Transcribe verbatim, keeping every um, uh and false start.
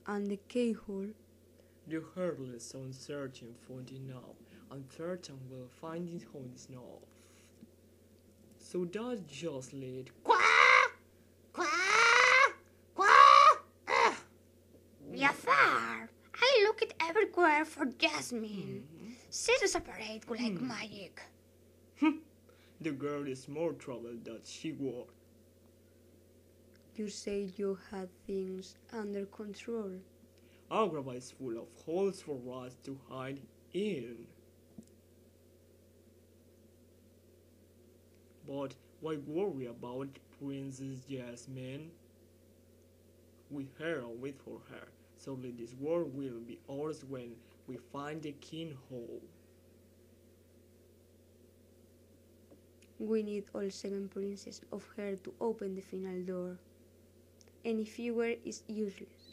And the keyhole? The heartless on searching for the knob, and certain will find it on the knob. So that's just it. Quack! Quack! Quack! Ugh. Jafar, I looked everywhere for Jasmine. Mm-hmm. She's separate like Hmm. magic. The girl is more trouble than she was. You say you had things under control. Agrabah is full of holes for us to hide in. But why worry about Princess Jasmine? We her wait for her, so that this world will be ours when we find the keyhole. We need all seven princes of her to open the final door. Any fewer is useless.